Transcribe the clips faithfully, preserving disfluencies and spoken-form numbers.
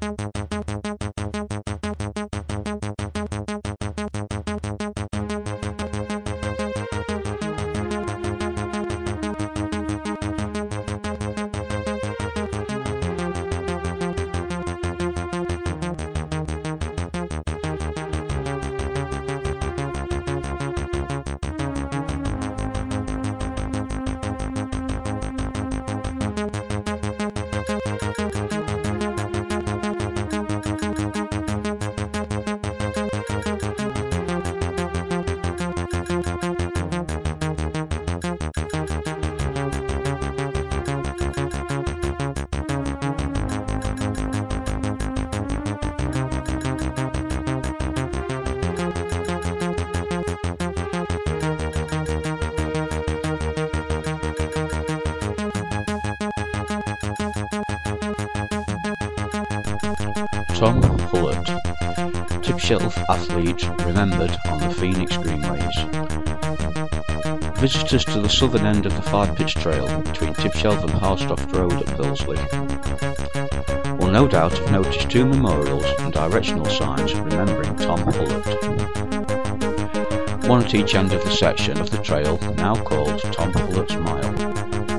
Tom Hullett, Tipshelf athlete remembered on the Phoenix Greenways. Visitors to the southern end of the Five Pitch Trail between Tipshelf and Harstoft Road at Pilsley will no doubt have noticed two memorials and directional signs remembering Tom Hullett, one at each end of the section of the trail now called Tom Hullett's Mile.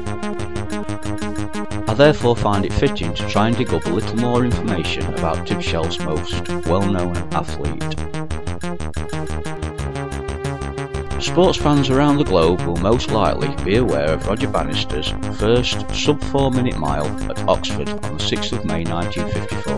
I therefore find it fitting to try and dig up a little more information about Tipshelf's most well-known athlete. Sports fans around the globe will most likely be aware of Roger Bannister's first sub four minute mile at Oxford on the sixth of May nineteen fifty-four.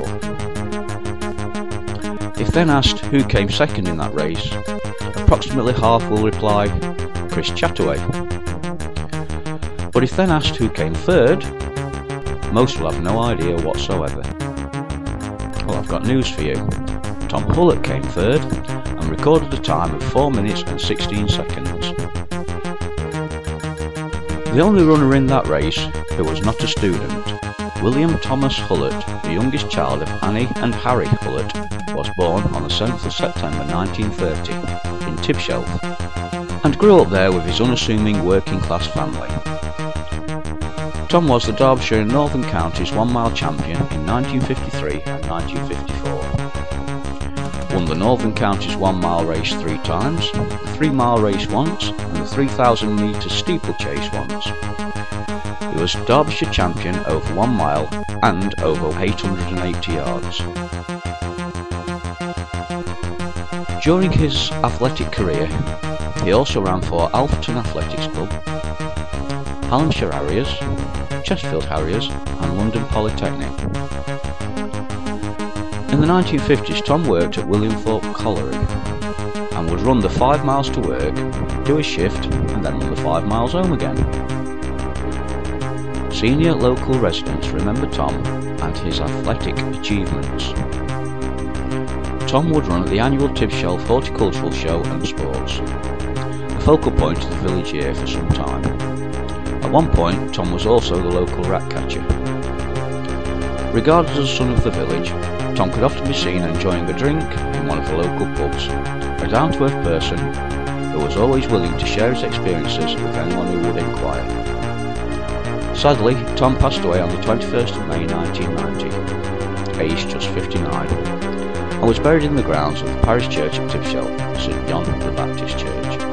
If then asked who came second in that race, approximately half will reply Chris Chataway. But if then asked who came third, most will have no idea whatsoever. Well, I've got news for you. Tom Hullett came third and recorded a time of four minutes and sixteen seconds. The only runner in that race who was not a student, William Thomas Hullett, the youngest child of Annie and Harry Hullett, was born on the seventh of September nineteen thirty in Tipshelf and grew up there with his unassuming working class family. Tom was the Derbyshire and Northern Counties one mile champion in nineteen fifty-three and nineteen fifty-four. Won the Northern Counties one mile race three times, the three mile race once and the three thousand metre steeplechase once. He was Derbyshire champion over one mile and over eight hundred eighty yards. During his athletic career, he also ran for Alfreton Athletics Club, Hallamshire Harriers, Chesterfield Harriers and London Polytechnic. In the nineteen fifties, Tom worked at Williamthorpe Colliery and would run the five miles to work, do a shift and then run the five miles home again. Senior local residents remember Tom and his athletic achievements. Tom would run at the annual Tipshelf Horticultural Show and Sports, the focal point of the village here for some time. At one point, Tom was also the local rat catcher. Regarded as a son of the village, Tom could often be seen enjoying a drink in one of the local pubs, a down-to-earth person who was always willing to share his experiences with anyone who would inquire. Sadly, Tom passed away on the twenty-first of May nineteen ninety, aged just fifty-nine, and was buried in the grounds of the parish church of Tipshelf, St John the Baptist Church.